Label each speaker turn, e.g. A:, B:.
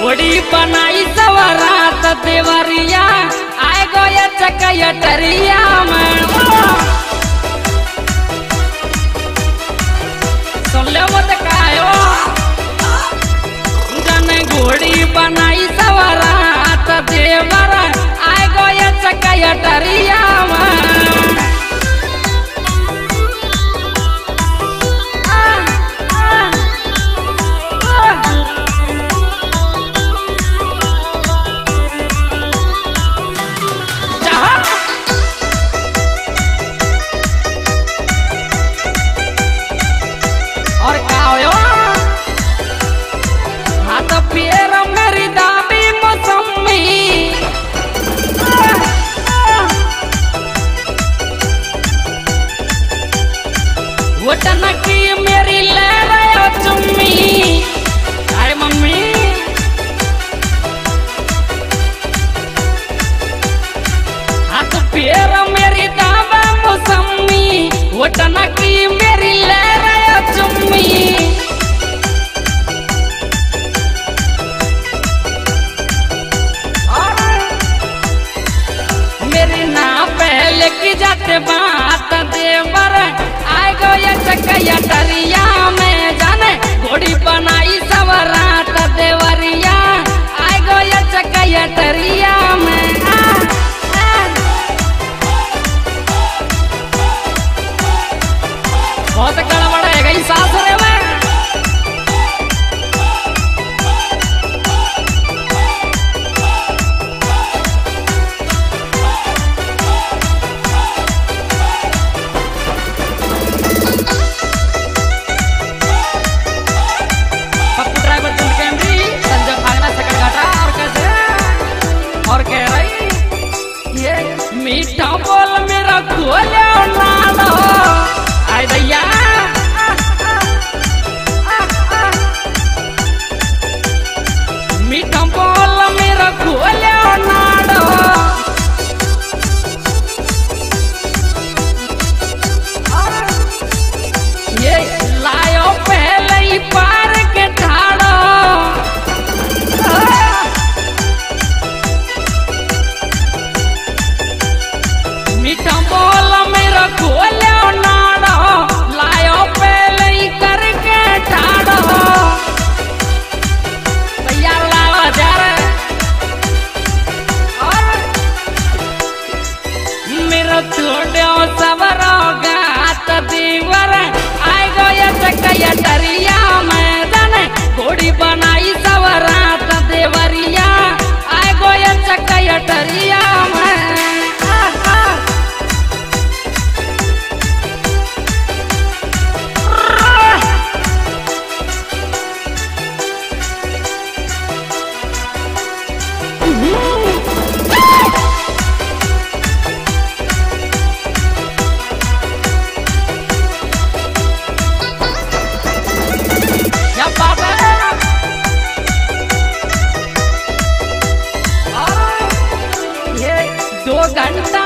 A: घोड़ी बनाई सवरात देवरिया आए गो ये चकैया टरिया में सुन ले मत कायो जन घोड़ी बनाई सवरात देवर आए गो ये चकैया टरिया में टनकी मेरी ले रहे चुम्मी आए मम्मी हाथ पैर मेरी दावा मौसमी वो टनकी मेरी ले रहे चुम्मी मेरी ना पहले की जाते बात देवर आए गो ये चकैया टरिया में जाने घोड़ी बनाई सवरात देवरिया आए गो ये चकैया टरिया में बहुत गड़बड़ है गई सासरे में मीठा बोल मेरा खोले नालो आय दैया मीठा बोल मेरा खोले नालो ये लायो पहले ही पार के ठाड़ो मीठा बोल मेरा खोले नाड़ो लायो पहले ही करके ठाड़ो भैया लाओ जार मेरा छोड़ो सवरो गात दीवर आए गो ये चकैया टरिया मैदान घोड़ी बनाई सवरात देवरिया आए गो ये चकैया टरिया में घंटा